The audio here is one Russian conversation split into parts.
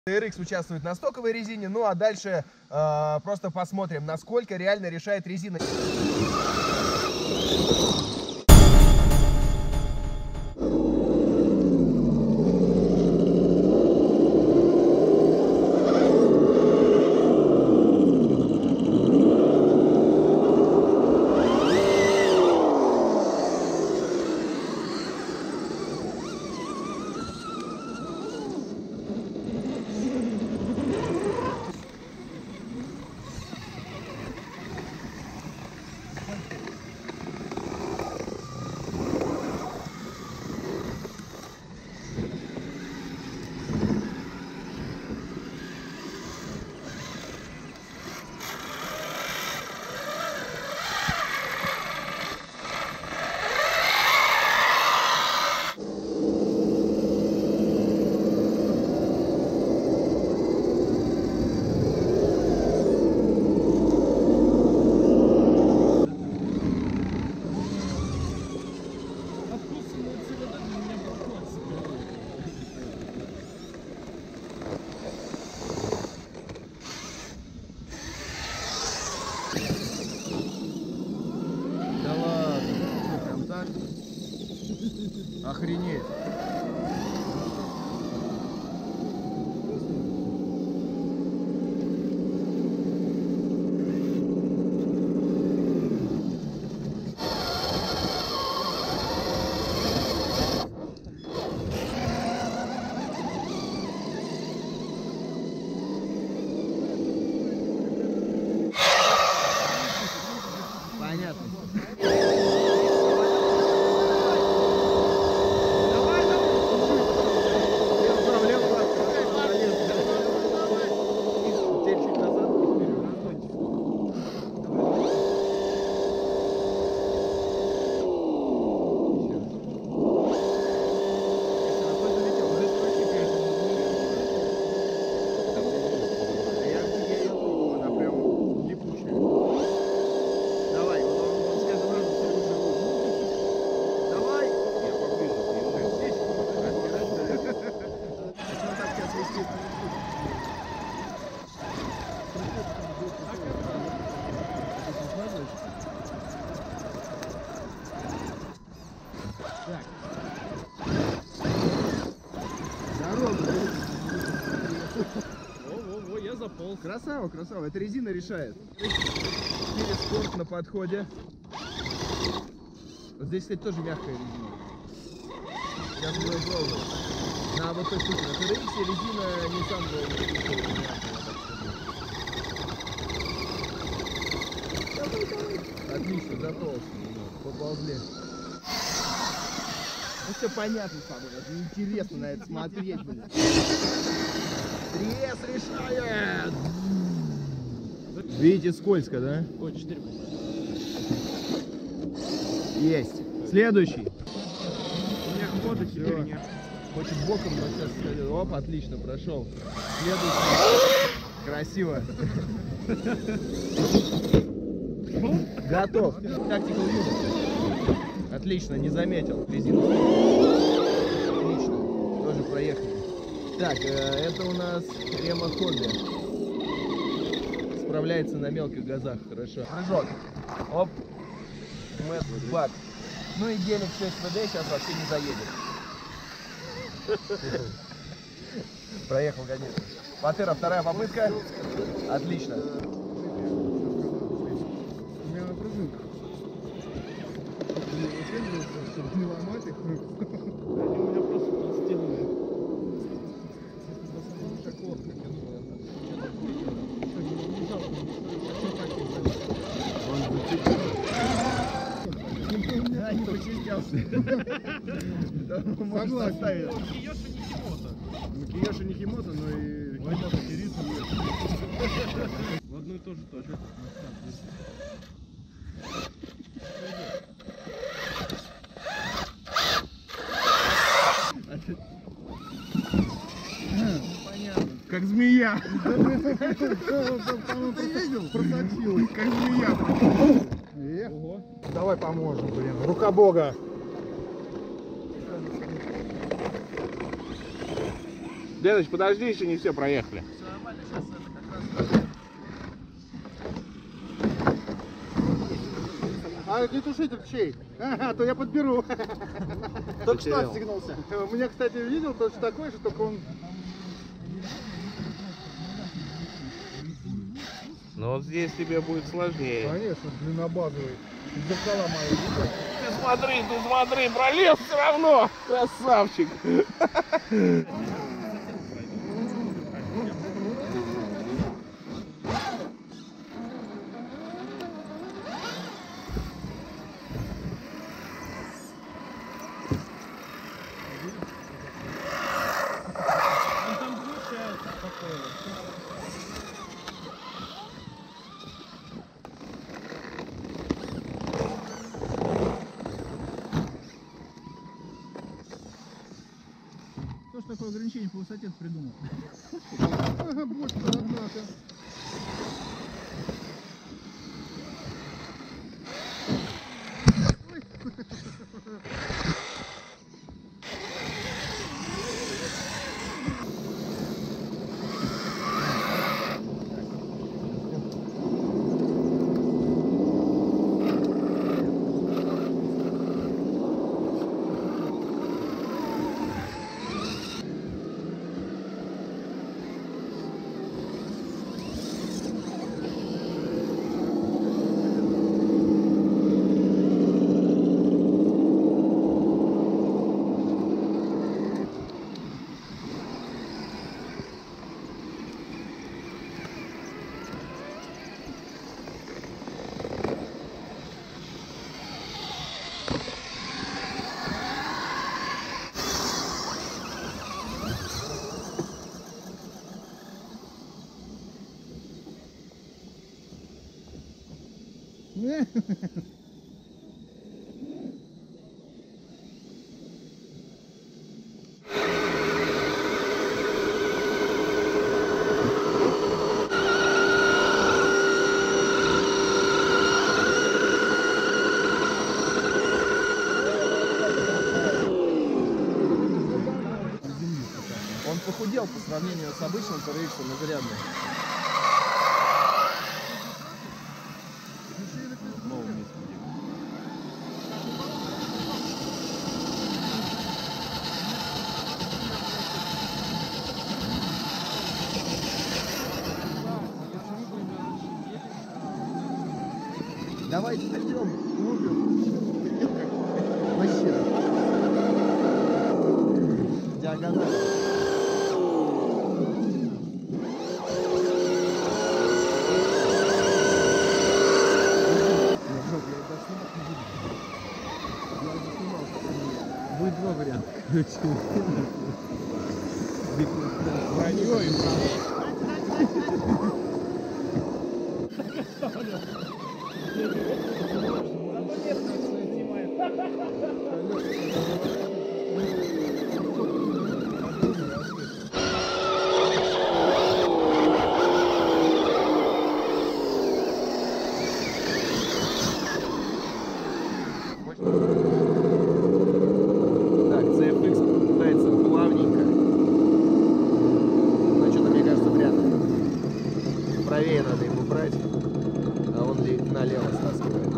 RX участвует на стоковой резине, ну а дальше просто посмотрим, насколько реально решает резина. Охренеть. Понятно. Во-во-во, я заполз. Красава, красава. Эта резина решает. Спорт на подходе. Вот здесь, кстати, тоже мягкая резина. Сейчас будем пробовать. На вот той штуке. На TRX резина не самая мягкая. Отлично, заполз. Поползли. Ну все понятно с тобой, это неинтересно на это смотреть, блин. Трес решает! Видите, скользко, да? Ой, 4. Есть. Следующий. У меня хода теперь нет. Хочет боком, но сейчас сходил. Оп, отлично, прошел. Следующий. Красиво. Готов. Tactical Unit. Отлично, не заметил. Резину. Отлично. Тоже проехали. Так, это у нас Рема Хобби. Справляется на мелких газах. Хорошо. Прыжок. Оп. Мэтт Бак. Ну и гелик 6 ВД сейчас вообще не заедет. Проехал, конечно. Патера, вторая попытка. Отлично. У меня на пружинках. Чтобы не ломать их. Они у меня просто сделаны. Да, не почистился. Можно оставить. Макияж и не химота, но и химота дерится. В одну и ту же точку. Как змея. Ты видел? Просочилась. Как змея. Ого. Давай поможем, блин. Рука Бога. Деныч, подожди, еще не все проехали. Все нормально, сейчас это как раз... А глушитель чей? Ага, то я подберу. Только что отстегнулся. У меня, кстати, видел точно такой же, только он... Но вот здесь тебе будет сложнее. Конечно, длиннобазовый. Зеркала мои. Ты смотри, пролез все равно. Красавчик. Он там включается спокойно. Кто ж такое ограничение по высоте придумал? Ага, больше, однако. Он похудел по сравнению с обычным TRX изрядно. Давайте пойдем, вообще. Диагональ. Будет два варианта, короче. Вранье и правда. Так, CFX пытается плавненько. Но что-то, мне кажется, вряд ли. Правее надо ему брать, а он налево стаскивает.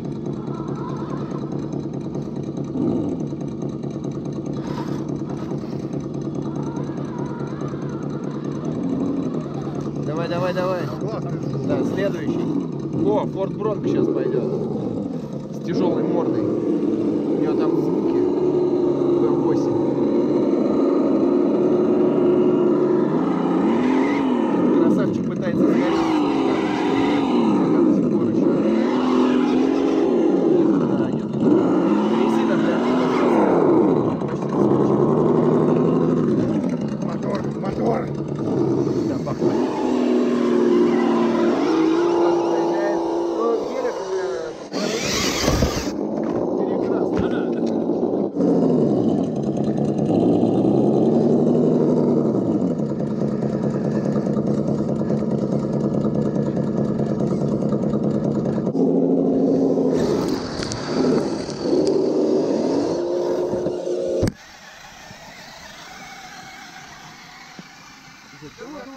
Давай, давай, давай. Да, следующий. О, Форд Бронко сейчас пойдет. С тяжелой мордой. У него там звуки. V8. Красавчик пытается сгореть. Пока до сих пор еще. Да, нет. Резина, блядь, почти скучно. Мотор. Да, похвально.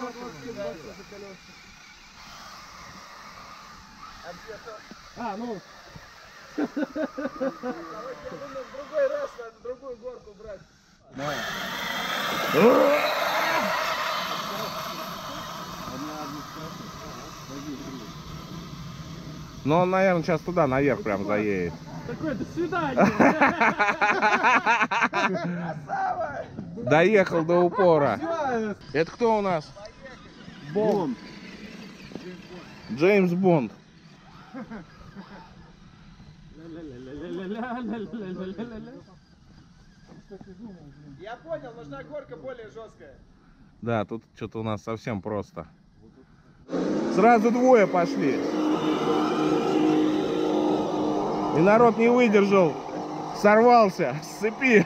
А, ну, Другой раз надо другую горку брать. Ну, он, наверное, сейчас туда наверх прям заедет. такое до свидания. Доехал до упора. Это кто у нас? Бонд. Джеймс Бонд. Я понял, нужна горка более жесткая. Да, тут что-то у нас совсем просто. Сразу двое пошли. И народ не выдержал. Сорвался с цепи.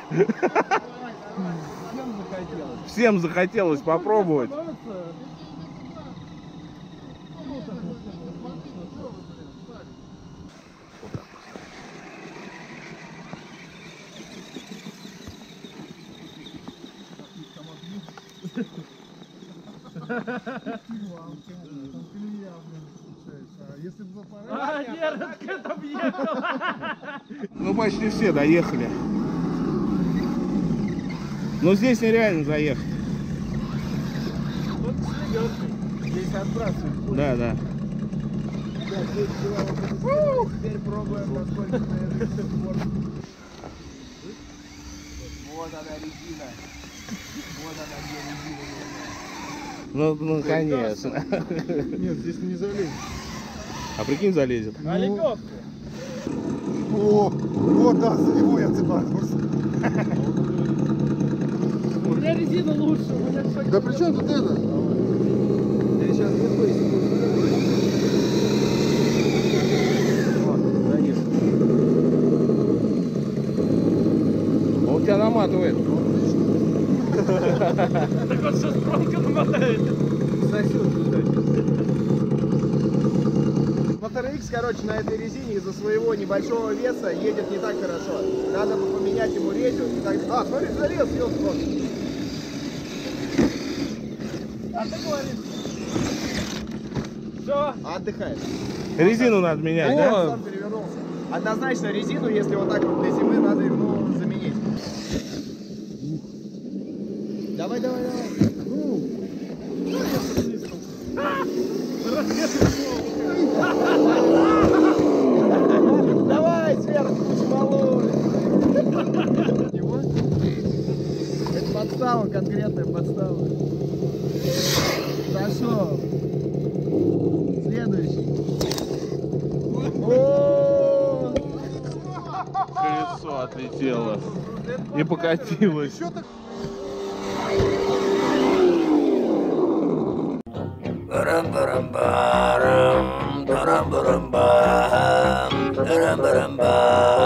Всем захотелось попробовать. Если бы аппарат... А, нет, это объехал. Ну, почти все доехали. Но здесь нереально заехать. Здесь отбрасывают. Да, да. Теперь пробуем, насколько вот она резина. Вот она где резина. Ну конечно. Нет, здесь не залезет. А прикинь, залезет. А лебедка? О, вот да, за него я цепанулся. У меня резина лучше, у меня все. Да при чем тут это? Я сейчас не выясню. Он тебя наматывает. Так вот сейчас промка намотает. Мотор X, короче, на этой резине из-за своего небольшого веса едет не так хорошо. Надо бы поменять ему резину и так. А, смотри, залез, ёлка. А ты говоришь? Все. Отдыхает. Резину надо менять, Он да? сам перевернулся. Однозначно резину, если вот так вот для зимы, надо ему заменить. Давай, давай, давай. Давай, сверху, малой. Это подстава, конкретная подстава. Зашел. Следующий. О! Колесо отлетело и покатилось. Ba-dum-ba-dum-ba-dum, ba-dum-ba-dum-bum, ba-dum-ba-dum-bum.